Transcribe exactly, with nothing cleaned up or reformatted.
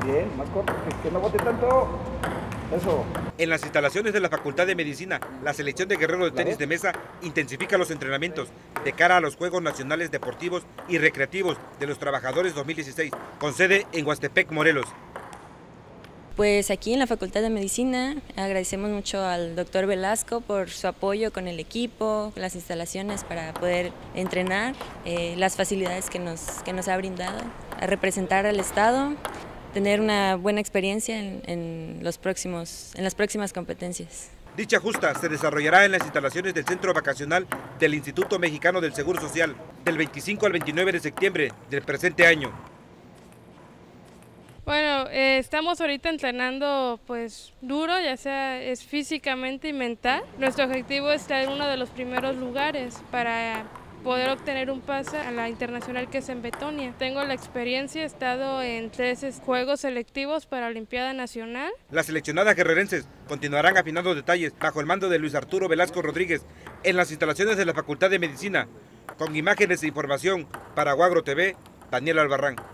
Bien, más corto, que, que no bote tanto. Eso. En las instalaciones de la Facultad de Medicina, la selección de Guerrero de tenis de mesa intensifica los entrenamientos de cara a los Juegos Nacionales Deportivos y Recreativos de los Trabajadores dos mil dieciséis, con sede en Huastepec, Morelos. Pues aquí en la Facultad de Medicina agradecemos mucho al doctor Velasco por su apoyo con el equipo, las instalaciones para poder entrenar, eh, las facilidades que nos, que nos ha brindado, a representar al Estado, tener una buena experiencia en, en, los próximos, en las próximas competencias. Dicha justa se desarrollará en las instalaciones del Centro Vacacional del Instituto Mexicano del Seguro Social del veinticinco al veintinueve de septiembre del presente año. Bueno, eh, estamos ahorita entrenando pues duro, ya sea es físicamente y mental. Nuestro objetivo es estar en uno de los primeros lugares para poder obtener un pase a la internacional que es en Betonia. Tengo la experiencia, he estado en tres juegos selectivos para Olimpiada Nacional. Las seleccionadas guerrerenses continuarán afinando detalles bajo el mando de Luis Arturo Velasco Rodríguez en las instalaciones de la Facultad de Medicina. Con imágenes e información para Guagro T V, Daniel Albarrán.